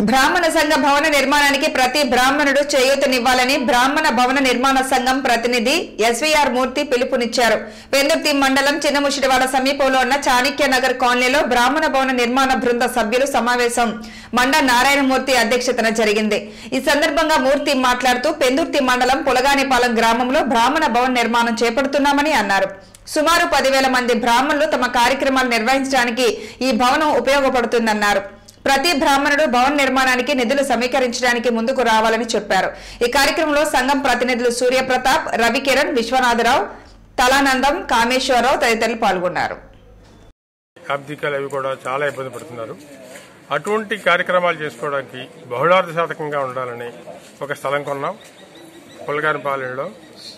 బ్రాహ్మణ సంఘ భవన నిర్మాణానికి ప్రతి బ్రాహ్మణుడు చేయూతనివ్వాలని బ్రాహ్మణ భవన నిర్మాణ సంఘం ప్రతినిధి ఎస్వీఆర్ మూర్తి పిలుపునిచ్చారు. పెందుర్తి మండలం చిన్నముషిడివాడ సమీపంలో ఉన్న చాణక్య నగర్ కాలనీలో బ్రాహ్మణ భవన నిర్మాణ బృంద సభ్యులు సమావేశం మండ నారాయణమూర్తి అధ్యక్షతన జరిగింది. ఈ సందర్భంగా మూర్తి మాట్లాడుతూ పెందుర్తి మండలం పులగానిపాలెం గ్రామంలో బ్రాహ్మణ భవన నిర్మాణం చేపడుతున్నామని అన్నారు. సుమారు 10,000 మంది బ్రాహ్మణులు తమ కార్యక్రమాలు నిర్వహించడానికి ఈ భవనం ఉపయోగపడుతుందన్నారు. ప్రతి బ్రాహ్మణుడు భవన నిర్మాణానికి నిధులు సమీకరించడానికి ముందుకు రావాలని చెప్పారు. ఈ కార్యక్రమంలో సంఘం ప్రతినిధులు సూర్యప్రతాప్, రవికిరణ్, విశ్వనాథరావు, తలానందం, కామేశ్వరరావు తదితరులు పాల్గొన్నారు. అవి కూడా చాలా ఇబ్బంది పడుతున్నారు. అటువంటి కార్యక్రమాలు చేసుకోవడానికి బహుళార్థ శాతకంగా ఉండాలని ఒక స్థలం కొన్నాం. పులగానిపాలెంలో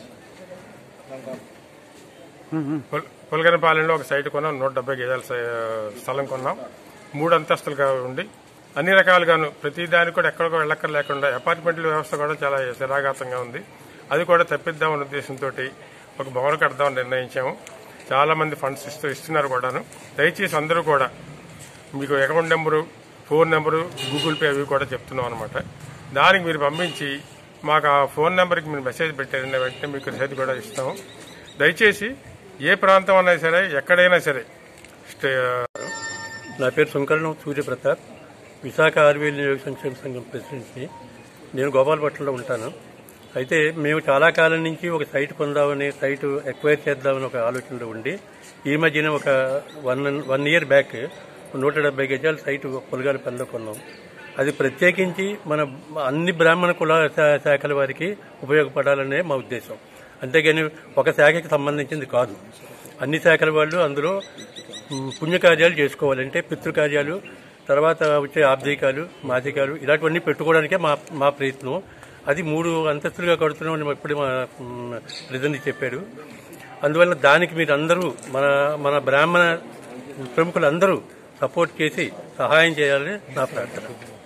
ఒక సైట్ కొన్నాం. 170 గజాల స్థలం కొన్నాం. 3 అంతస్తులుగా ఉండి అన్ని రకాలుగాను ప్రతి దానికి కూడా ఎక్కడికో వెళ్ళక్కర్ లేకుండా అపార్ట్మెంట్ల వ్యవస్థ కూడా చాలా శరాఘాతంగా ఉంది. అది కూడా తప్పిద్దామన్న ఉద్దేశంతో ఒక భవనం కడదామని నిర్ణయించాము. చాలా మంది ఫండ్స్ ఇస్తున్నారు కూడాను. దయచేసి అందరూ కూడా మీకు account number, phone number, Google Pay అవి కూడా చెప్తున్నాం అనమాట. దానికి మీరు పంపించి మాకు ఆ ఫోన్ నెంబర్కి మీరు మెసేజ్ పెట్టారన్న వెంటనే మీకు రసీదు కూడా ఇస్తాము. దయచేసి ఏ ప్రాంతం అన్నా సరే, ఎక్కడైనా సరే. నా పేరు సుంకరణం సూర్యప్రతాప్, విశాఖ ఆర్వీఎల్ నియోజక సంక్షేమ సంఘం ప్రెసిడెంట్ని. నేను గోపాలపట్నంలో ఉంటాను. అయితే మేము చాలా కాలం నుంచి ఒక సైట్ పొందామని, సైట్ ఎక్వైర్ చేద్దామని ఒక ఆలోచనలో ఉండి ఈ మధ్యన ఒక 1 ఇయర్ బ్యాక్ 170 గజాల సైటు పులగానిపాలెంలో కొన్నాం. అది ప్రత్యేకించి మన అన్ని బ్రాహ్మణ కుల శాఖల వారికి ఉపయోగపడాలనే మా ఉద్దేశం. అంతేగాని ఒక శాఖకి సంబంధించింది కాదు. అన్ని శాఖల వాళ్ళు అందులో పుణ్యకార్యాలు చేసుకోవాలంటే పితృకార్యాలు, తర్వాత వచ్చే ఆబ్దికాలు, మాసికాలు ఇలాంటివన్నీ పెట్టుకోవడానికే మా ప్రయత్నం. అది 3 అంతస్తులుగా కడుతున్నామని ఇప్పుడు మా ప్రతినిధి చెప్పాడు. అందువల్ల దానికి మీరు అందరూ మన బ్రాహ్మణ ప్రముఖులందరూ సపోర్ట్ చేసి సహాయం చేయాలని నా ప్రార్థన.